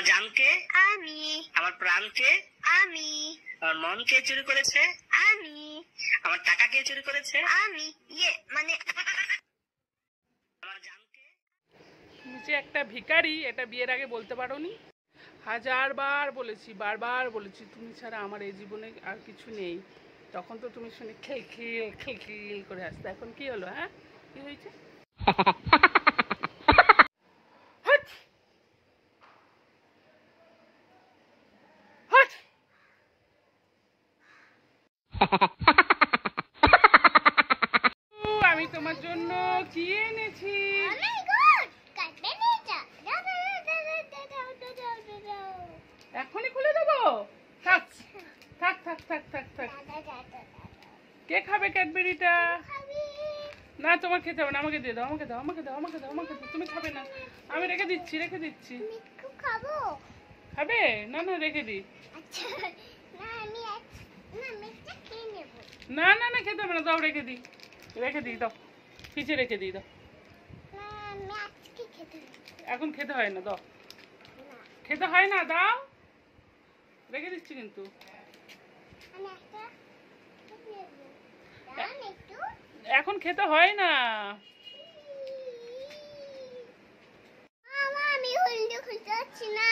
জানকে আমি, আমার প্রাণকে আমি, আমার মন কে চুরি করেছে? আমি, আমার টাকা কে চুরি করেছে? আমি মানে আমার জানকে। তুমি যে একটা ভিখারি এটা বিয়ের আগে বলতে পারোনি? হাজারবার বলেছি, বারবার বলেছি তুমি ছাড়া আমার এই জীবনে আর কিছু নেই। তখন তো তুমি শুনে খিলখিল খিলখিল করে আসতে। এখন কি হলো? হ্যাঁ, কি হয়েছে? হাট! হাট! আমি তোমার জন্য কি এনেছি? এখনই খুলে দেবো? থাক থাক থাক থাক থাক থাক। কে খাবে ক্যাডবেরিটা? না, তোমার খেতে হবে না, আমাকে দিয়ে দাও, আমাকে দাও, আমাকে দাও, আমাকে দাও, আমাকে দাও। তুমি খাবে না, আমি রেখে দিচ্ছি, রেখে দিচ্ছি। খাবে না? না, রেখে দিই। না না না, খেতে হবে না, দাও, রেখে দিই, রেখে দিই, দাও, ফ্রিজে রেখে দিই, দাও। এখন খেতে হয় না, দাও, খেতে হয় না, দাও, রেখে দিচ্ছি কিন্তু। এখন খেতে হয় না। আমি হলদে খুলতে পারছি না,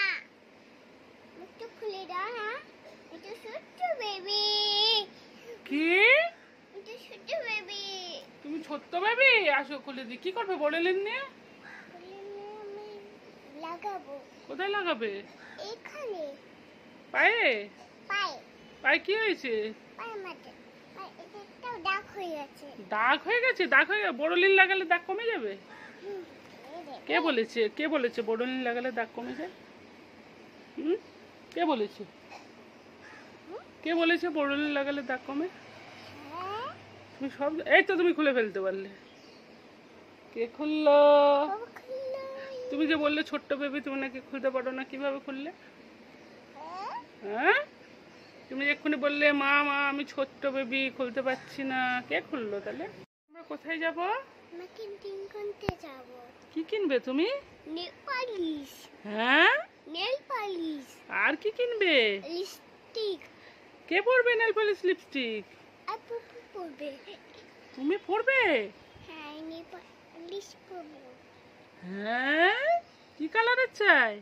একটু খুলে দাও না, এটা ছোট্ট বেবি। কি? এটা ছোট্ট বেবি। তুমি ছোট্ট বেবি? আসো খুলে দিই। কি করবে বড়লেন নিয়ে? আমি লাগাবো। কোথায় লাগাবে? এখানে পায়ে? পায়ে, পায়ে কি হয়েছে? পায়ে মাঝে এটা একটা দাগ হয়ে গেছে। দাগ হয়ে গেছে? দাগ হয়ে গেছে? বড়লিন লাগালে দাগ কমে যাবে? কে বলেছে? কে বলেছে বড়লিন লাগালে দাগ কমে যায়? হুম, কে বলেছে? কে বলেছে বড়লিন লাগালে দাগ কমে? তুমি সব, এই তো তুমি খুলে ফেলতে পারলে। কে খুললো? তুমি যে বললে ছোট্ট বেবি তুমি নাকি খুলতে পারো না, কিভাবে খুললে? হ্যাঁ, তুমি এক্ষুনি বললে মা মা আমি ছোট্ট বেবি খুলতে পারছি না। কে খুললো তাহলে? আমরা কোথায় যাব? আমাকে ডিম কিনতে যাব। কি কিনবে তুমি? Nail polish. হ্যাঁ, নেল পালিশ, আর কি কিনবে? লিপস্টিক। কে পরবে নেল পলিশ লিপস্টিক? আর পুপু পরবে। তুমি পরবে? হ্যাঁ, নেল পালিশ পরবো। হ্যাঁ, কি কালারের চাই?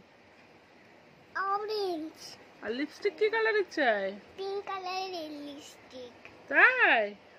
অরেঞ্জ। আর লিপস্টিক কি কালারের চাই? পিঙ্ক কালারের লিপস্টিক। তাই?